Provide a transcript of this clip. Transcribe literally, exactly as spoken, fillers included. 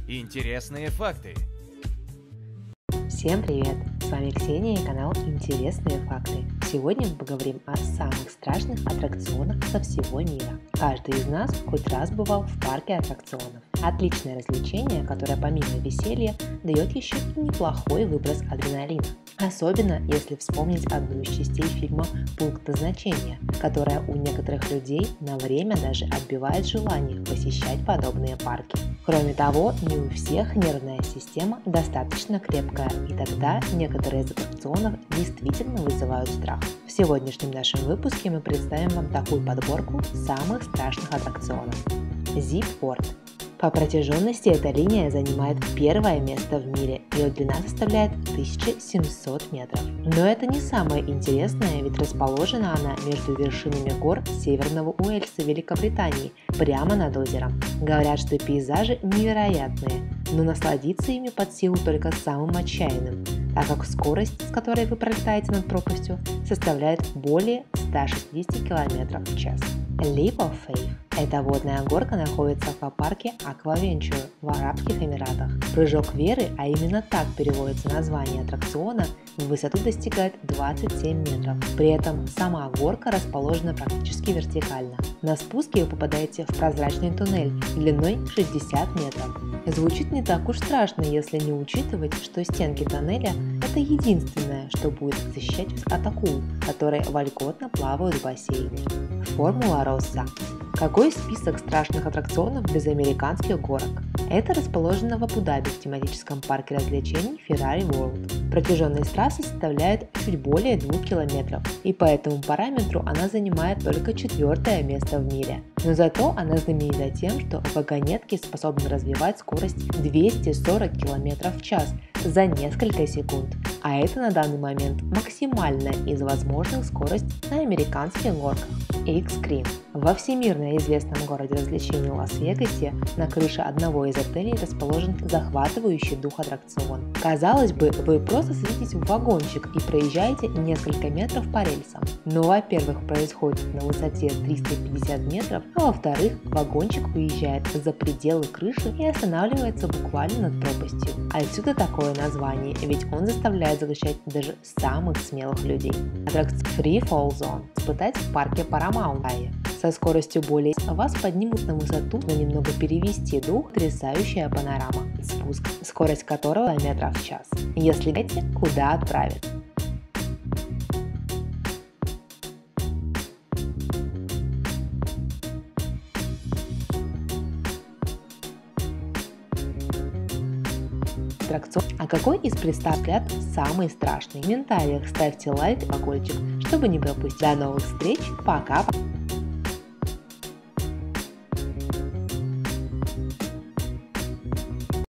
Интересные факты. Всем привет! С вами Ксения и канал Интересные факты. Сегодня мы поговорим о самых страшных аттракционах со всего мира. Каждый из нас хоть раз бывал в парке аттракционов. Отличное развлечение, которое помимо веселья дает еще и неплохой выброс адреналина. Особенно если вспомнить одну из частей фильма «Пункт назначения», которая у некоторых людей на время даже отбивает желание посещать подобные парки. Кроме того, не у всех нервная система достаточно крепкая, и тогда некоторые из аттракционов действительно вызывают страх. В сегодняшнем нашем выпуске мы представим вам такую подборку самых страшных аттракционов. Зиппорт. По протяженности эта линия занимает первое место в мире, ее длина составляет тысяча семьсот метров. Но это не самое интересное, ведь расположена она между вершинами гор Северного Уэльса, Великобритании, прямо над озером. Говорят, что пейзажи невероятные, но насладиться ими под силу только самым отчаянным, так как скорость, с которой вы пролетаете над пропастью, составляет более ста шестидесяти километров в час. Leap of Faith. Эта водная горка находится в аквапарке Аквавенчур в Арабских Эмиратах. Прыжок веры, а именно так переводится название аттракциона, в высоту достигает двадцать семь метров. При этом сама горка расположена практически вертикально. На спуске вы попадаете в прозрачный туннель длиной шестьдесят метров. Звучит не так уж страшно, если не учитывать, что стенки тоннеля – это единственное, что будет защищать вас от акул, которые вольготно плавают в бассейне. Формула Росса. Какой список страшных аттракционов без американских горок? Это расположено в Абу-Даби в тематическом парке развлечений Ferrari World. Протяженность трассы составляет чуть более двух километров, и по этому параметру она занимает только четвертое место в мире. Но зато она знаменита тем, что вагонетки способны развивать скорость двести сорок километров в час за несколько секунд. А это на данный момент максимальная из возможных скоростей на американских горках. X-Cream. Во всемирно известном городе развлечений Лас-Вегасе на крыше одного из отелей расположен захватывающий дух аттракцион. Казалось бы, вы просто садитесь в вагончик и проезжаете несколько метров по рельсам. Но, во-первых, происходит на высоте триста пятьдесят метров, а во-вторых, вагончик уезжает за пределы крыши и останавливается буквально над пропастью. Отсюда такое название, ведь он заставляет закричать даже самых смелых людей. Аттракцион Free Fall Zone. Испытать в парке Paramount. Со скоростью более вас поднимут на высоту, но немного перевести дух, потрясающая панорама, спуск, скорость которого метров в час. Если знаете, куда отправят. Аттракцион. А какой из представлят самый страшный? В комментариях ставьте лайк и колокольчик, чтобы не пропустить. До новых встреч, пока!